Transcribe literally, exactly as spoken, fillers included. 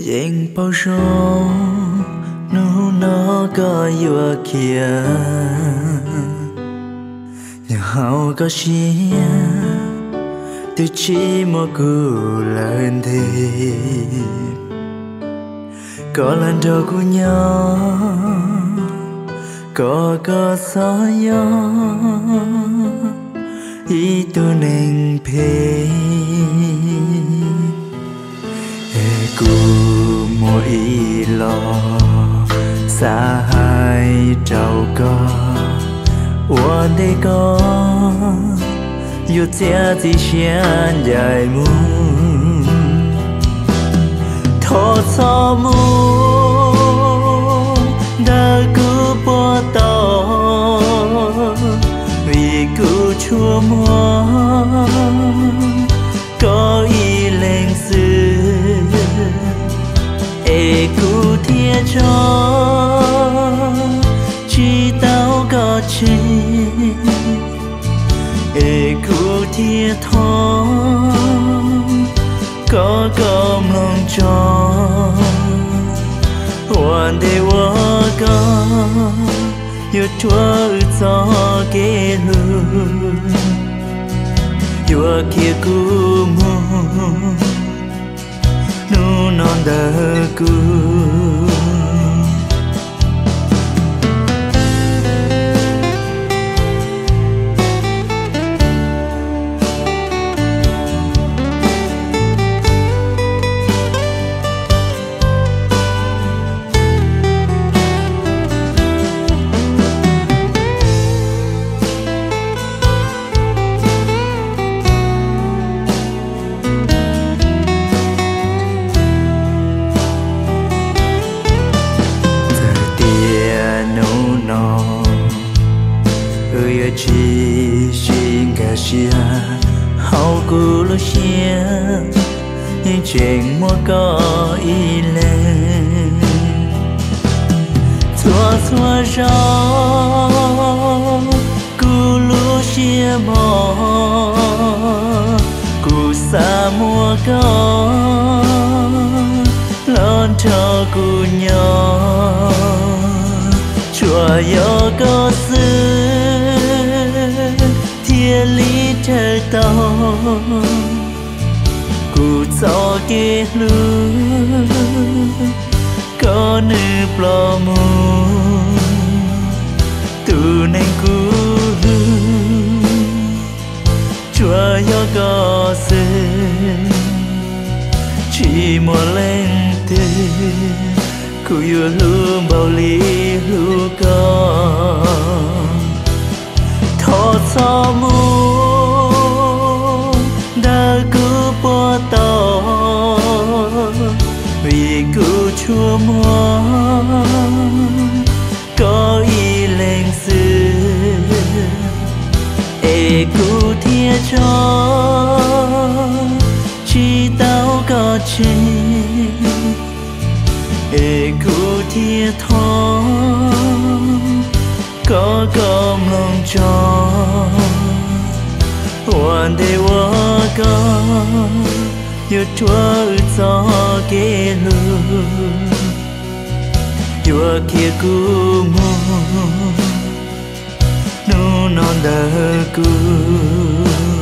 Yên bao rong nu nó có yêu kia nhà hậu có chia từ chỉ một cú lần thì có lần đầu của nhau có có gió gió ý tôi nên phê e cú mỗi ý lo xa hai trâu có uốn đây có yêu chia chỉ xiên dài muôn thọ cho muôn đã cứ bỏ tỏ vì cứ chua mua có ý lên xưa e cứ thiên cho chỉ tao có chi e cứ thiên thọ có có mong cho hoàn để qua có yêu chúa cho cái luôn yêu kia cứ mua nu non đỡ cứ chỉ xin cả xia hậu cũ lúc xia nhưng chuyện mua có ý lên xua xua gió cũ lúc xia mò cũ xa mua có lon cho cũ nhỏ chùa yo có xưa thiên lý trời tao cụ cho kia lưu có nữ plò mù tu nên cú chúa yo có sự chỉ một lên từ cụ yêu luôn bao lý lưu có thọ cho muôn đã cứ bỏ tỏ vì cứ chua mua có ý lên xưa e cứ thiên cho chỉ tao có chi e cứ thiên thọ có có mong cho hoàn để qua có yêu chúa cho cái luôn yêu kia cũ mua nu non đỡ cũ